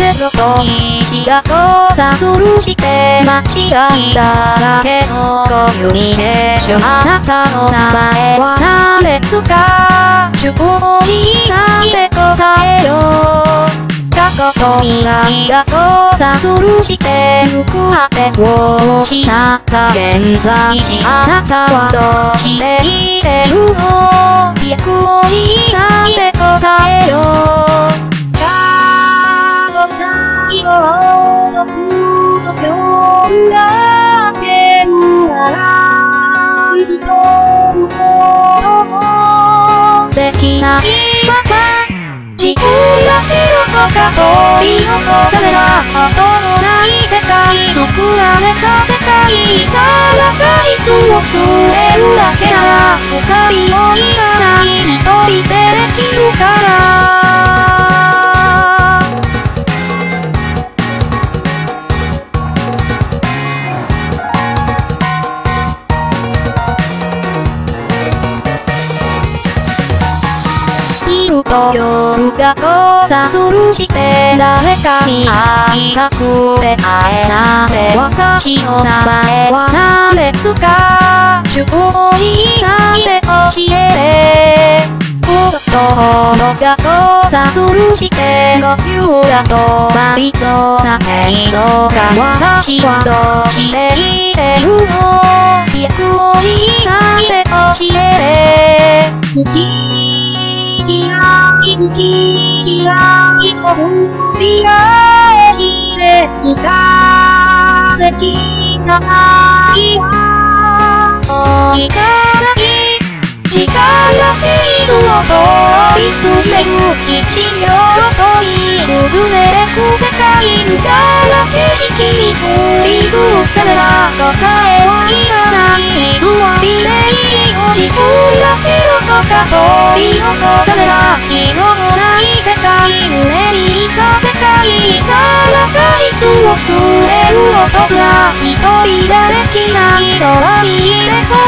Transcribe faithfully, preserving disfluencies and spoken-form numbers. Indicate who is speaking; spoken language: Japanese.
Speaker 1: ろと石が交差するして間違いだらけのコミュニケーション。あなたの名前は何ですか？主文字なんて答えよ。過去と未来が交差するしてゆく果てを失った現在地。あなたはどうしていてるの？記憶文字なんて答えよ。過去最後の僕の夜が明けるならずっと子供できないまま自分だけどこか取り残された後のない世界作られた世界から果実を作れるだけなら他にもいらない一人でできるから昼と夜が交差するして誰かに会いたくて会えなくて私の名前は何ですか？主文字なんて教えて。ふと炎が交差するして呼吸が止まりそうな程度か私はどうしていてるの？記憶文字なんて教えて。好き嫌い好き嫌いを繰り返して疲れきた愛は追いかない時間がフェイドを通り過ぎる一秒とい崩れく世界から景色に振り移された答えはいらない偽りでいいよ自分だけどこか取り残された色のない世界夢にいた世界から果実を作れる音すら一人じゃできないとは言いれ